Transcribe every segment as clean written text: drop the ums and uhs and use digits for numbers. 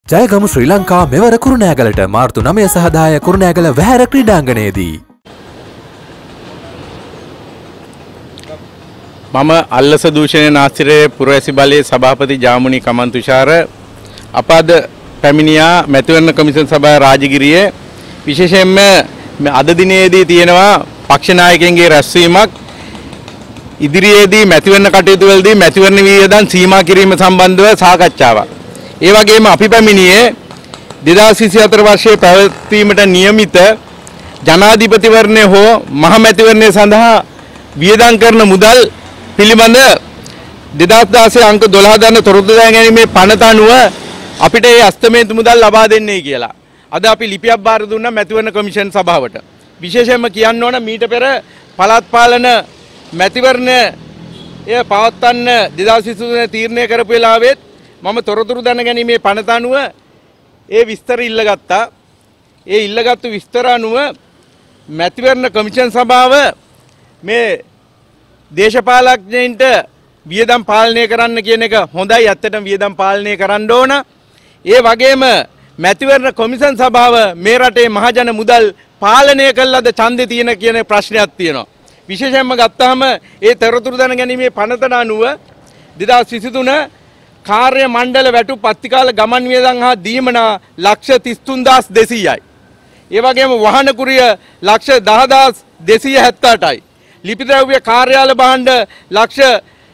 ජයගමු ශ්‍රී ලංකා මෙවර කුරුණෑගලට මාර්තු 9 සහ 10 කුරුණෑගල වැහැර ක්‍රීඩාංගණයේදී මම අල්ලස දූෂණය නාස්තිරේ පුරවැසි බලයේ සභාපති ජාමුනි කමන්තුෂාර අප අද පැමිණියා මැතිවරණ කමිෂන් සභාව රාජගිරියේ විශේෂයෙන්ම අද දිනේදී තියෙනවා පක්ෂ නායකයන්ගේ රැස්වීමක් ඉදිරියේදී මැතිවරණ කටයුතු වලදී මැතිවරණ වියදම් සීමා කිරීම සම්බන්ධව සාකච්ඡාවක්. ඒ වගේම අපි පැමිණියේ 2024 වර්ෂයේ පැවැත්වීමට නියමිත ජනාධිපතිවරණය හෝ මහ මැතිවරණය සඳහා වියදම් කරන මුදල් පිළිබඳ 2016 අංක 12 දරන තොරතුරු දැනගැනීමේ පනත අනුව අපිට මේ අස්තමේන්තු මුදල් ලබා දෙන්නේ කියලා. අද අපි ලිපියක් බාර දුන්නා මැතිවරණ කමිෂන් සභාවට. විශේෂයෙන්ම කියන්න ඕන මීට පෙර පළාත් පාලන මැතිවරණය එය පවත්වන්න 2023 තීරණය කරපු වෙලාවෙත් මම තොරතුරු දැනගැනීමේ පනත අනුව ඒ විස්තර ඉල්ලගත්තා. ඒ ඉල්ලගත්තු විස්තර අනුව මැතිවරණ කමිෂන් සභාව මේ දේශපාලඥයින්ට වියදම් පාලනය කරන්න කියන එක හොඳයි. ඇත්තටම වියදම් පාලනය කරන්න ඕන. ඒ වගේම මැතිවරණ කොමිෂන් සභාව මේ රටේ මහජන මුදල් පාලනය කළාද ඡන්දේ තියෙන කියන ප්‍රශ්නයක් තියෙනවා. විශේෂයෙන්ම ගත්තාම ඒ තොරතුරු දැනගැනීමේ පනතට අනුව 2023 කාර්ය මණ්ඩල වැටු පත්තිකාල ගමන් වියදම් හා දීමනා ලක්ෂ 33200යි. ඒ වගේම වාහන කුරිය ලක්ෂ 10278යි. ලිපි ද්‍රව්‍ය කාර්යාල භාණ්ඩ ලක්ෂ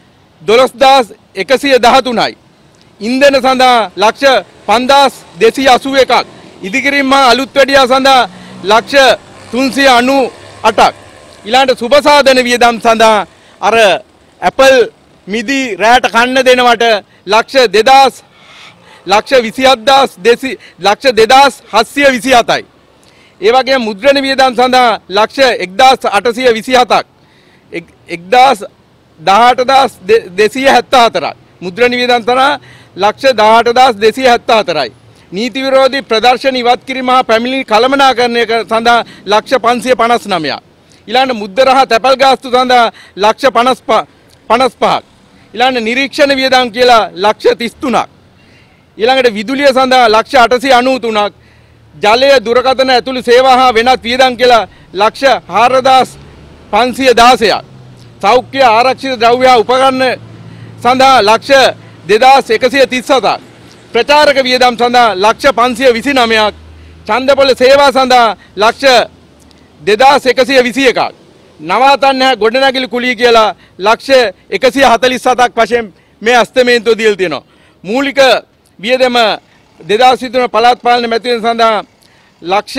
12113යි. ඉන්ධන සඳහා ලක්ෂ 5281ක්. ඉදිකිරීම හා අලුත් වැඩියා සඳහා ලක්ෂ 398ක්. ඊළඟට සුබ සාධන වියදම් සඳහා අර ඇපල් මිදි රැට කන්න දෙනවට ලක්ෂ 2727යි. ඒ වගේම මුද්‍රණ වියදම් සඳහා ලක්ෂ 1827ක්. 18274ක්. මුද්‍රණ වියදම් සඳහා ලක්ෂ 18274යි. නීති විරෝධී ප්‍රදර්ශන ඉවත් කිරීම හා පැමිණිලි කළමනාකරණය සඳහා ලක්ෂ 559ක්. ඊළඟ මුද්දර හා තැපැල් ගාස්තු සඳහා ලක්ෂ 55ක්. ඊළඟ නිරීක්ෂණ වියදම් කියලා ලක්ෂ 33ක්. ඊළඟට විදුලිය සඳහා ලක්ෂ 893ක්. ජලය දුරකථන ඇතුළු සේවා හා වෙනත් වියදම් කියලා ලක්ෂ 4516ක්. සෞඛ්‍ය ආරක්ෂිත ද්‍රව්‍ය හා උපකරණ සඳහා ලක්ෂ 2137ක්. ප්‍රචාරක වියදම් සඳහා ලක්ෂ 529ක්. ඡන්දපොළ සේවා සඳහා ලක්ෂ 2121ක්. නවාතන්න ගොඩනැගිලි කුලිය කියලා ලක්ෂ 147ක් වශයෙන් මේ අස්තමේන්තුව දීලා තියෙනවා. මූලික වියදම 2023 පළාත් පාලන මැතිවරණ සඳහා ලක්ෂ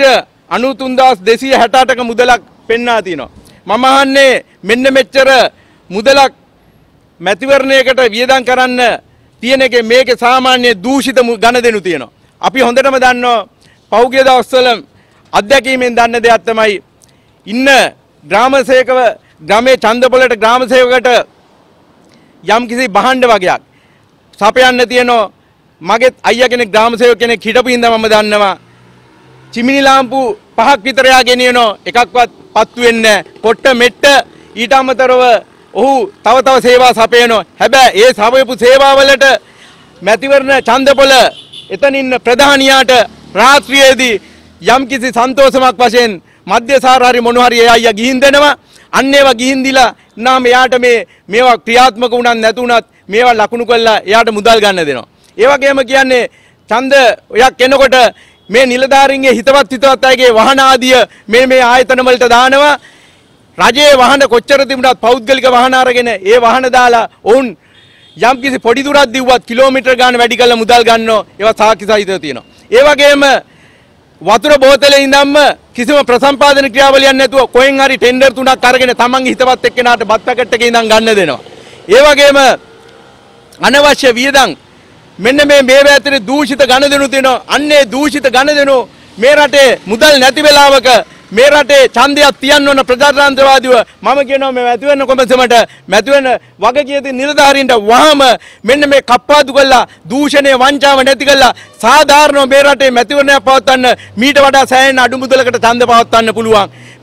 93268ක මුදලක් පෙන්වා තිනවා. මම අහන්නේ මෙන්න මෙච්චර මුදලක් මැතිවරණයකට වියදම් කරන්න තියෙන එකේ මේකේ සාමාන්‍ය දූෂිත ගණදෙනු තියෙනවා. අපි හොඳටම දන්නවා පහුගිය දවස්වල අත්දැකීමෙන් දන්න දෙයක් තමයි ඉන්න ග්‍රාමසේවකව ගමේ ඡන්දපොළට ග්‍රාමසේවකට යම් කිසි භාණ්ඩ වගේක් සපයන්න තියෙනවා. මගෙත් අයියා කෙනෙක් ග්‍රාමසේවක කෙනෙක් හිටපු ඉඳන් මම දන්නවා චිමිනි ලාම්පු 5ක් විතර යා ගෙනියනවා එකක්වත් පත්තු වෙන්නේ නැහැ. පොට්ට මෙට්ට ඊට අමතරව ඔහු තව සේවා සපයනවා. හැබැයි ඒ සපයපු සේවාවලට මැතිවරණ ඡන්දපොළ එතන ඉන්න ප්‍රධානියාට රාත්‍රියේදී යම් කිසි සන්තෝෂමක් වශයෙන් මධ්‍යසාරාරි මොන හරි ඒ අයියා ගිහින් දෙනවා. අන්න ඒවා ගිහින් දීලා නම් එයාට මේවා ක්‍රියාත්මක වුණත් නැතුණත් මේවා ලකුණු කරලා එයාට මුදල් ගන්න දෙනවා. ඒ වගේම කියන්නේ ඡන්ද ඔයක් එනකොට මේ නිලධාරීන්ගේ හිතවත් අයගේ වාහන ආදිය මේ ආයතන වලට දානවා. රජයේ වාහන කොච්චර තිබුණත් පෞද්ගලික වාහන අරගෙන ඒ වාහන දාලා ඔවුන් යම් කිසි පොඩි දුරක් දිව්වත් කිලෝමීටර් ගාන වැඩි කරලා මුදල් ගන්නවා. ඒවා සාක්ෂි සහිතව තියෙනවා. ඒ වගේම වතුර බෝතලේ ඉඳන්ම කිසිම ප්‍රසම්පාදන ක්‍රියාවලියක් නැතුව කොහෙන් හරි ටෙන්ඩර් 3ක් අරගෙන තමන්ගේ හිතවත් එක්කෙනාට බත් පැකට් එකේ ඉඳන් ගන්න දෙනවා. ඒ වගේම අනවශ්‍ය වියදම් මෙන්න මේ ඇතුලේ දූෂිත ගණදෙනු තියෙනවා. අන්නේ දූෂිත ගණදෙනු මේ රටේ මුදල් නැති වෙලාවක මේ රටේ ඡන්දයක් තියන්න ඕන ප්‍රජාතන්ත්‍රවාදීව මම කියනවා මේ මැතිවරණ කොමිසමට මැතිවරණ වගකීම් නිලධාරීන්ට වහම මෙන්න මේ කප්පාදු කළා දූෂණය වංචාව නැති කළා සාධාරණව මේ රටේ මැතිවරණයක් පවත්වන්න මීට වඩා සෑහෙන අඩු මුදලකට ඡන්ද පවත්වන්න පුළුවන්.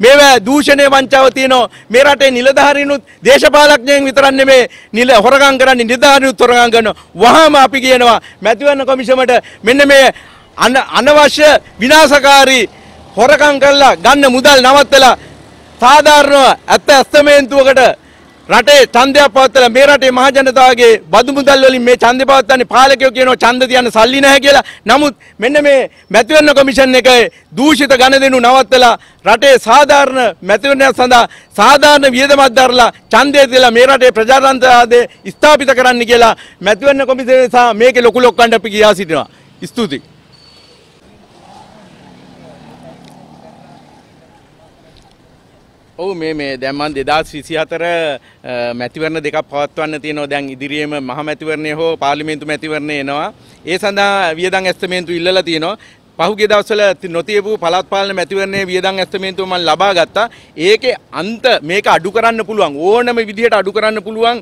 මේවා දූෂණය වංචාව තියෙනවා. මේ රටේ නිලධාරීනුත් දේශපාලඥයන් විතරක් නෙමෙයි නිල හොරගම් කරන්නේ නිලධාරීනුත් හොරගම් කරනවා. වහාම අපි කියනවා මැතිවරණ කොමිෂමට මෙන්න මේ අනවශ්‍ය විනාශකාරී හොරකම් කරලා ගන්න මුදල් නවත්තලා සාධාරණව ඇත්තමේන්තුවකට රටේ ඡන්දයක් පවත්වලා මේ රටේ මහ ජනතාවගේ බදු මුදල් වලින් මේ ඡන්දේ පවත්වන්නේ පාලකයෝ කියනවා ඡන්ද තියන්න සල්ලි නැහැ කියලා. නමුත් මෙන්න මේ මැතිවරණ කොමිෂන් එකේ දූෂිත ගණදෙනු නවත්තලා රටේ සාධාරණ මැතිවරණයක් සඳහා සාධාරණ වියදමක් දරලා ඡන්දය තියලා මේ රටේ ප්‍රජාතන්ත්‍රවාදය ස්ථාපිත කරන්න කියලා මැතිවරණ කොමිෂන් සහ මේකේ ලොකු ලොක්කන්ට අපි කියා සිටිනවා. ස්තුතියි. ඔව් මේ දැන් මම 2024 මැතිවරණ දෙකක් පවත්වන්න තියෙනවා. දැන් ඉදිරියේම මහ මැතිවරණය හෝ පාර්ලිමේන්තු මැතිවරණය එනවා. ඒ සඳහා වියදම් ඇස්තමේන්තු ඉල්ලලා තියෙනවා. පහුගිය දවස්වල නොතියපු පළාත් පාලන මැතිවරණයේ වියදම් ඇස්තමේන්තුව මම ලබා ගත්තා. ඒකේ අන්ත මේක අඩු කරන්න පුළුවන් ඕනම විදිහට අඩු කරන්න පුළුවන්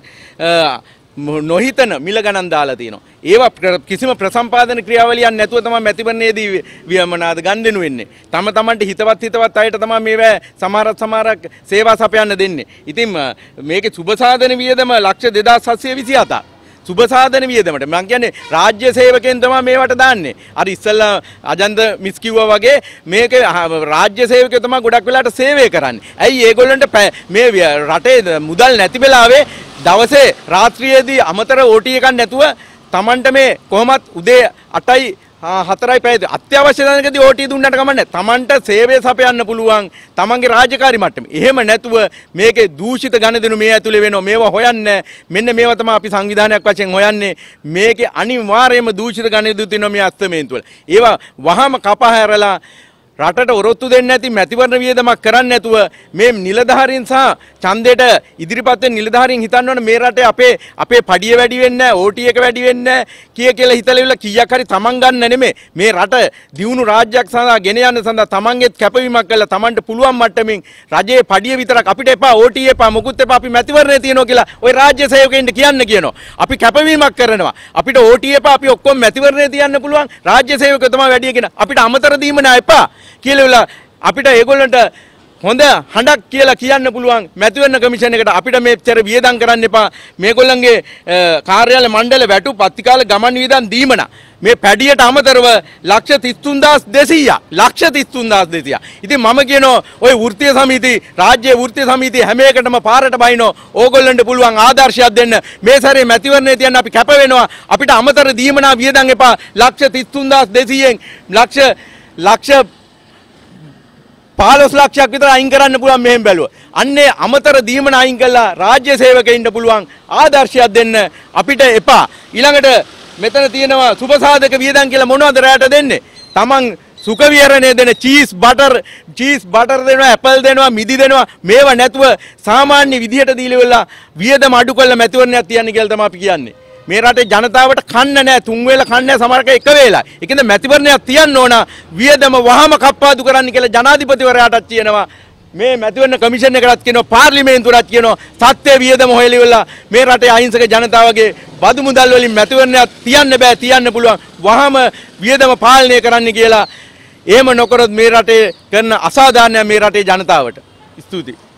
නොහිතන මිල ගණන් දාලා තියෙනවා. ඒවා කිසිම ප්‍රසම්පාදන ක්‍රියාවලියක් නැතුව තමයි මැතිවරණයේදී වියමනාද ගන්නෙනු වෙන්නේ. තමන්ට හිතවත් අයට තමයි මේවා සමහරක් සේවා සපයන්න දෙන්නේ. ඉතින් මේකේ සුබසාධන වියදම ලක්ෂ 2727ක්. සුබසාධන වියදමට මම කියන්නේ රාජ්‍ය සේවකයන් තමයි මේවට දාන්නේ. අර ඉස්සල්ලා අජන්ත මිස් කිව්වා වගේ මේක රාජ්‍ය සේවකයෝ තමයි ගොඩක් වෙලාට සේවය කරන්නේ. ඇයි ඒගොල්ලන්ට මේ රටේ මුදල් නැති වෙලාවේ දවසේ රාත්‍රියේදී අමතර ඕටි එකක් නැතුව Tamanට මේ කොහොමත් උදේ 8යි 4යි පැය අත්‍යවශ්‍ය දැනකදී ඕටි දුන්නට කමන්නේ. Tamanට සේවය සපයන්න පුළුවන් Tamanගේ රාජකාරී මට්ටමේ. එහෙම නැතුව මේකේ දූෂිත ගණදෙනු මේ ඇතුලේ වෙනවා. මේවා හොයන්නේ මෙන්න මේවා තමයි අපි සංවිධානයක් වශයෙන් හොයන්නේ. මේකේ අනිවාර්යයෙන්ම දූෂිත ගණදෙනු තියෙනවා මේ අස්තමේන්තු වල. ඒවා වහාම කපහැරලා රටට ඔරොත්තු දෙන්නේ නැති මැතිවරණ වියදමක් කරන්නේ නැතුව මේ නිලධාරීන් සහ ඡන්දයට ඉදිරිපත් වෙන නිලධාරීන් හිතන්න ඕනේ මේ රටේ අපේ පඩිය වැඩි වෙන්නේ නැහැ ඕටි එක වැඩි වෙන්නේ නැහැ කියලා හිතලා කීයක් හරි තමන් ගන්න නෙමෙයි මේ රට දියුණු රාජ්‍යයක් සඳහා ගෙන යන්න සඳහා තමන්ගෙත් කැපවීමක් කළා තමන්ට පුළුවන් මට්ටමින් රජයේ පඩිය විතරක් අපිට එපා ඕටි එපා මොකුත් එපා අපි මැතිවරණේ තියනවා කියලා ওই රාජ්‍ය සේවකයින්ට කියනවා අපි කැපවීමක් කරනවා අපිට ඕටි එපා අපි ඔක්කොම මැතිවරණේ තියන්න පුළුවන් රාජ්‍ය සේවකයෝ තමයි වැඩි කියන අපිට අමතර දීම නෑ එපා කියලා අපිට ඒගොල්ලන්ට හොඳ හඬක් කියලා කියන්න පුළුවන් මැතිවරණ කමිෂන් එකට අපිට මේච්චර වියදම් කරන්න එපා මේගොල්ලන්ගේ කාර්යාල මණ්ඩල වැටු පත්තිකාල ගමන් වියදම් දීමන මේ පැඩියට අමතරව ලක්ෂ 33200 ඉතින් මම කියනවා ওই වෘත්තීය සමිති රාජ්‍ය වෘත්තීය සමිති හැම එකටම පාරට බයිනෝ ඕගොල්ලන්ට පුළුවන් ආදර්ශයක් දෙන්න මේ සැරේ මැතිවරණේ තියන්න අපි කැප වෙනවා අපිට අමතර දීමනා වියදම් එපා ලක්ෂ 33200න් ලක්ෂ 15 ලක්ෂයක් විතර අයින් කරන්න පුළුවන් මෙහෙම බැලුවා. අන්නේ අමතර දීමන අයින් කළා රාජ්‍ය සේවකයින්ට පුළුවන් ආදර්ශයක් දෙන්න අපිට එපා. ඊළඟට මෙතන තියෙනවා සුබසාධක වියදම් කියලා මොනවද රැයට දෙන්නේ? Taman සුඛ විහරණය දෙන චීස් බටර් දෙනවා ඇපල් දෙනවා මිදි දෙනවා මේවා නැතුව සාමාන්‍ය විදිහට දීලා වියදම අඩු කරලා මැතිවරණයක් තියන්න කියලා තමයි අපි කියන්නේ. මේ රටේ ජනතාවට කන්න නැහැ තුන් වේල කන්නේ නැහැ සමහරක එක වේලයි. ඒකෙන්ද මැතිවරණයක් තියන්න ඕන වියදම වහම කප්පාදු කරන්න කියලා ජනාධිපතිවරයාටත් කියනවා. මේ මැතිවරණ කමිෂන් එකටත් කියනවා පාර්ලිමේන්තුවටත් කියනවා සත්‍ය වියදම හොයලිවලා මේ රටේ අහිංසක ජනතාවගේ බදු මුදල් වලින් මැතිවරණයක් තියන්න පුළුවන් වහම වියදම පාලනය කරන්න කියලා. එහෙම නොකරොත් මේ රටේ කරන අසාධාරණයක් මේ රටේ ජනතාවට. ස්තුතියි.